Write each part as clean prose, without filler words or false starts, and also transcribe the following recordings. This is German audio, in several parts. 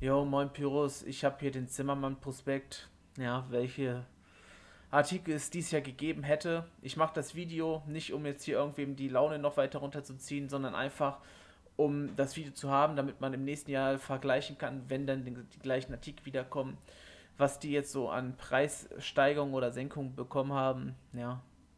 Jo, moin Pyrus, ich habe hier den Zimmermann-Prospekt. Ja, welche Artikel es dies Jahr gegeben hätte. Ich mache das Video nicht, um jetzt hier irgendwem die Laune noch weiter runterzuziehen, sondern einfach, um das Video zu haben, damit man im nächsten Jahr vergleichen kann, wenn dann die gleichen Artikel wiederkommen, was die jetzt so an Preissteigerungen oder Senkungen bekommen haben. Ja,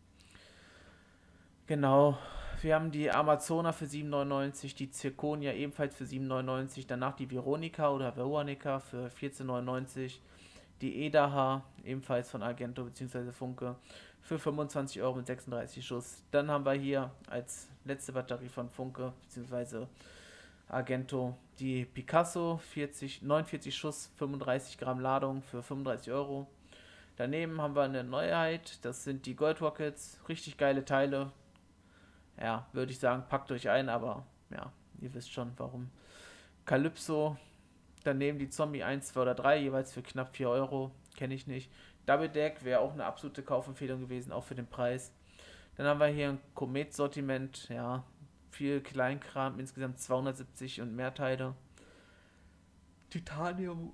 genau. Wir haben die Amazona für 7,99, die Zirconia ebenfalls für 7,99, danach die Veronica oder Veronica für 14,99, die Edaha ebenfalls von Argento bzw. Funke für 25 Euro mit 36 Schuss. Dann haben wir hier als letzte Batterie von Funke bzw. Argento die Picasso 49 Schuss, 35 Gramm Ladung für 35 Euro. Daneben haben wir eine Neuheit, das sind die Gold Rockets, richtig geile Teile, ja, würde ich sagen, packt euch ein, aber ja, ihr wisst schon warum. Calypso, daneben die Zombie 1, 2 oder 3, jeweils für knapp 4 Euro, kenne ich nicht. Double Deck wäre auch eine absolute Kaufempfehlung gewesen, auch für den Preis. Dann haben wir hier ein Komet-Sortiment, ja, viel Kleinkram, insgesamt 270 und mehr Teile. Titanium,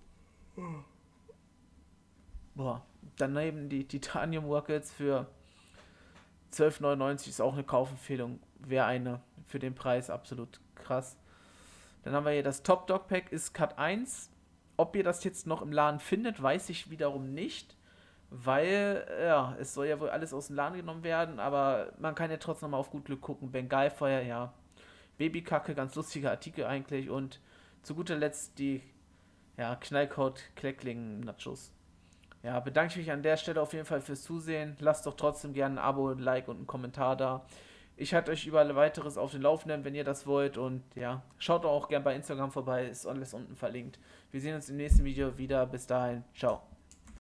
boah, daneben die Titanium Rockets für 12,99 ist auch eine Kaufempfehlung, wäre eine für den Preis absolut krass. Dann haben wir hier das Top Dog Pack, ist Cut 1. Ob ihr das jetzt noch im Laden findet, weiß ich wiederum nicht, weil, ja, es soll ja wohl alles aus dem Laden genommen werden, aber man kann ja trotzdem noch mal auf gut Glück gucken. Bengalfeuer, ja, Babykacke, ganz lustiger Artikel eigentlich und zu guter Letzt die, ja, Knallkraut Kleckling Nachos. Ja, bedanke ich mich an der Stelle auf jeden Fall fürs Zusehen. Lasst doch trotzdem gerne ein Abo, ein Like und einen Kommentar da. Ich halte euch über weiteres auf den Laufenden, wenn ihr das wollt. Und ja, schaut auch gerne bei Instagram vorbei, ist alles unten verlinkt. Wir sehen uns im nächsten Video wieder. Bis dahin, ciao.